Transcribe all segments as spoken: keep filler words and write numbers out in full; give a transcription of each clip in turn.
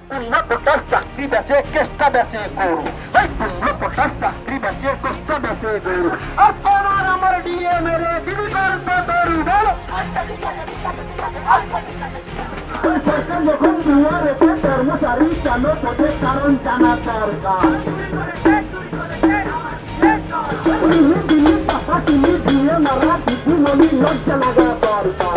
পনেরো পঞ্চাশ চাকরি বেচে কেষ্টা বেচে গরু, এই পনেরো পঞ্চাশ চাকরি বেচে কেষ্টা বেচে গরু। এখন আর আমার ডিএ মেরে দিদি করবে গরু বলো। যখন দুয়ারে কর্মচারী কেন তোদের কারণ জানা দরকার। তুমি দিয়ে মারা দিদি মনি লজ্জা লাগা দরকার।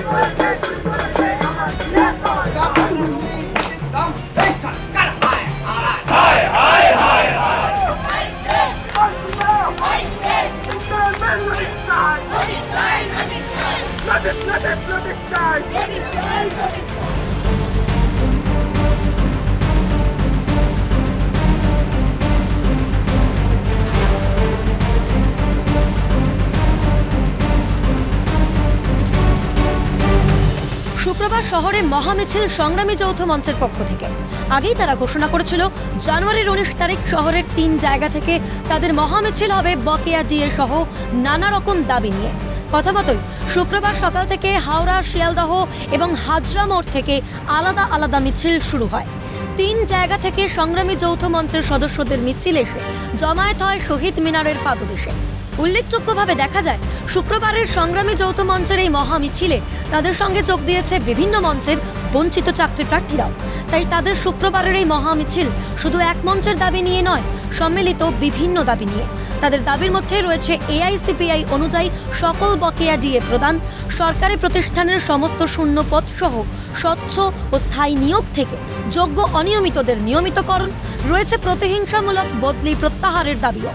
শুক্রবার শহরে মহামিছিল সংগ্রামী যৌথ মঞ্চের পক্ষ থেকে। আগেই তারা ঘোষণা করেছিল জানুয়ারির উনিশ তারিখ শহরের তিন জায়গা থেকে তাদের মহামিছিল হবে বকেয়া ডিএ সহ নানা রকম দাবি নিয়ে। কথা মতোই শুক্রবার সকাল থেকে হাওড়া, শিয়ালদহ এবং হাজরা মোড় থেকে আলাদা আলাদা মিছিল শুরু হয়। তিন জায়গা থেকে সংগ্রামী যৌথ মঞ্চের সদস্যদের মিছিল এসে জমায়েত হয় শহীদ মিনারের পাদদেশে। উল্লেখযোগ্যভাবে দেখা যায় শুক্রবারের সংগ্রামী যৌথ মঞ্চের এই মহামিছিলে তাদের সঙ্গে যোগ দিয়েছে বিভিন্ন মঞ্চের বঞ্চিত চাকরি প্রার্থীরাও। তাই তাদের শুক্রবারের এই মহামিছিল শুধু এক মঞ্চের দাবি নিয়ে নয়, সম্মিলিত বিভিন্ন দাবি নিয়ে। তাদের দাবির মধ্যে রয়েছে এআইসিপিআই অনুযায়ী সকল বকেয়া ডিএ প্রদান, সরকারি প্রতিষ্ঠানের সমস্ত শূন্য পদ সহ স্বচ্ছ ও স্থায়ী নিয়োগ থেকে যোগ্য অনিয়মিতদের নিয়মিতকরণ, রয়েছে প্রতিহিংসামূলক বদলি প্রত্যাহারের দাবিও।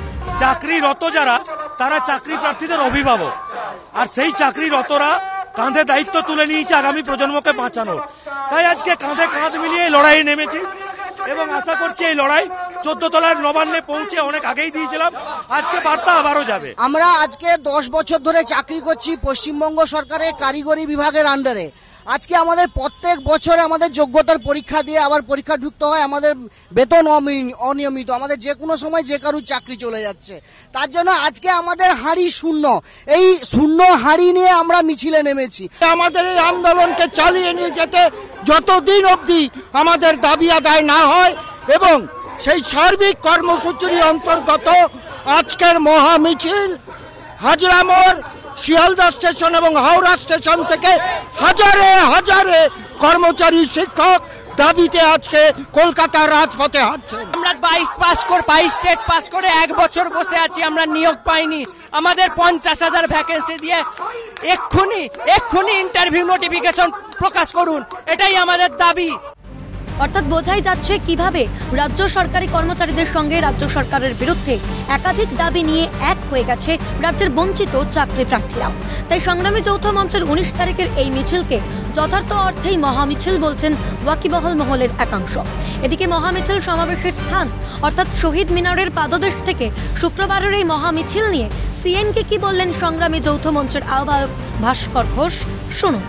চাকরিরত যারা তারা চাকরি প্রার্থীদের অভিভাবক, আর সেই চাকরিরতরা কাঁধে দায়িত্ব তুলে নিয়েছে আগামী প্রজন্মকে বাঁচানোর। তাই আজকে কাঁধে কাঁধ মিলিয়ে লড়াইয়ে নেমেছি এবং আশা করছি এই লড়াই চোদ্দ তলার নবান্নে পৌঁছে অনেক আগেই দিয়েছিলাম, আজকে বার্তা আবারও যাবে। আমরা আজকে দশ বছর ধরে চাকরি করছি পশ্চিমবঙ্গ সরকারের কারিগরি বিভাগের আন্ডারে। আজকে আমাদের প্রত্যেক বছরে আমাদের যোগ্যতার পরীক্ষা দিয়ে আবার পরীক্ষা ঢুকতে হয়, আমাদের বেতন অনিয়মিত, আমাদের যে কোনো সময় যে কারুর চাকরি চলে যাচ্ছে। তার জন্য আজকে আমাদের হাঁড়ি শূন্য, এই শূন্য হাঁড়ি নিয়ে আমরা মিছিলে নেমেছি। আমাদের এই আন্দোলনকে চালিয়ে নিয়ে যেতে যতদিন অবধি আমাদের দাবি আদায় না হয় এবং সেই সার্বিক কর্মসূচির অন্তর্গত আজকের মহামিছিল হাজরা মোড়, শিয়ালদা স্টেশন এবং হাওড়া স্টেশন থেকে হাজারে হাজারে কর্মচারী, শিক্ষক দাবিতে আজকে কলকাতার রাজপথে হাঁটছেন। আমরা বাইশ পাস করে বাইশ স্টেট পাস করে এক বছর বসে আছি, আমরা নিয়োগ পাইনি। আমাদের পঞ্চাশ হাজার ভ্যাকেন্সি দিয়ে এক্ষুনি এক্ষুনি ইন্টারভিউ নোটিফিকেশন প্রকাশ করুন, এটাই আমাদের দাবি। অর্থাৎ বোঝাই যাচ্ছে কিভাবে রাজ্য সরকারি কর্মচারীদের সঙ্গে রাজ্য সরকারের বিরুদ্ধে একাধিক দাবি নিয়ে এক হয়ে গেছে রাজ্যের বঞ্চিত চাকরি প্রার্থীরাও। তাই সংগ্রামী যৌথ মঞ্চের উনিশ তারিখের এই মিছিলকে যথার্থ অর্থেই মহামিছিল বলছেন ওয়াকিবহাল মহলের একাংশ। এদিকে মহামিছিল সমাবেশের স্থান অর্থাৎ শহীদ মিনারের পাদদেশ থেকে শুক্রবারের এই মহামিছিল নিয়ে সিএনকে কি বললেন সংগ্রামী যৌথ মঞ্চের আহ্বায়ক ভাস্কর ঘোষ, শুনুন।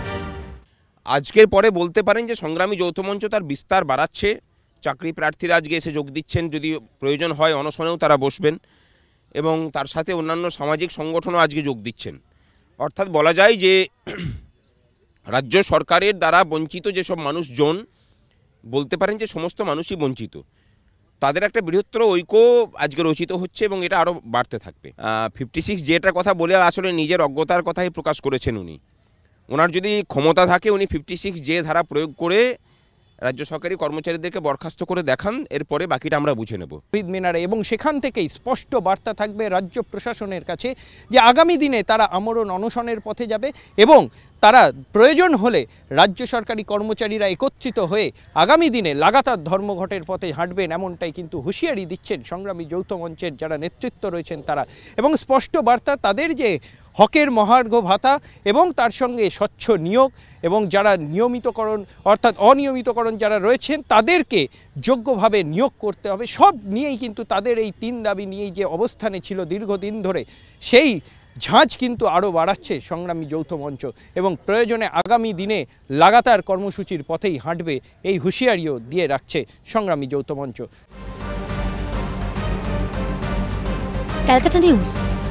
আজকের পরে বলতে পারেন যে সংগ্রামী যৌথ মঞ্চ তার বিস্তার বাড়াচ্ছে। চাকরি প্রার্থীরা আজকে এসে যোগ দিচ্ছেন, যদি প্রয়োজন হয় অনশনেও তারা বসবেন এবং তার সাথে অন্যান্য সামাজিক সংগঠনও আজকে যোগ দিচ্ছেন। অর্থাৎ বলা যায় যে রাজ্য সরকারের দ্বারা বঞ্চিত যেসব মানুষজন, বলতে পারেন যে সমস্ত মানুষই বঞ্চিত, তাদের একটা বৃহত্তর ঐক্য আজকে রচিত হচ্ছে এবং এটা আরও বাড়তে থাকবে। ফিফটি সিক্স যেটার কথা বলে আসলে নিজের অজ্ঞতার কথাই প্রকাশ করেছেন উনি। ওনার যদি ক্ষমতা থাকে উনি ফিফটি সিক্স যে ধারা প্রয়োগ করে রাজ্য সরকারি কর্মচারীদেরকে বরখাস্ত করে দেখান, এরপরে বাকিটা আমরা বুঝে নেব। শহীদ মিনারে এবং সেখান থেকেই স্পষ্ট বার্তা থাকবে রাজ্য প্রশাসনের কাছে যে আগামী দিনে তারা আমরণ অনশনের পথে যাবে এবং তারা প্রয়োজন হলে রাজ্য সরকারি কর্মচারীরা একত্রিত হয়ে আগামী দিনে লাগাতার ধর্মঘটের পথে হাঁটবেন, এমনটাই কিন্তু হুঁশিয়ারি দিচ্ছেন সংগ্রামী যৌথ মঞ্চের যারা নেতৃত্ব রয়েছেন তারা। এবং স্পষ্ট বার্তা তাদের যে হকের মহার্ঘ ভাতা এবং তার সঙ্গে স্বচ্ছ নিয়োগ এবং যারা নিয়মিতকরণ অর্থাৎ অনিয়মিতকরণ যারা রয়েছেন তাদেরকে যোগ্যভাবে নিয়োগ করতে হবে, সব নিয়েই কিন্তু তাদের এই তিন দাবি নিয়েই যে অবস্থানে ছিল দীর্ঘদিন ধরে, সেই ঝাঁজ কিন্তু আরও বাড়াচ্ছে সংগ্রামী যৌথ মঞ্চ এবং প্রয়োজনে আগামী দিনে লাগাতার কর্মসূচির পথেই হাঁটবে এই হুঁশিয়ারিও দিয়ে রাখছে সংগ্রামী যৌথ মঞ্চ। ক্যালকাটা নিউজ।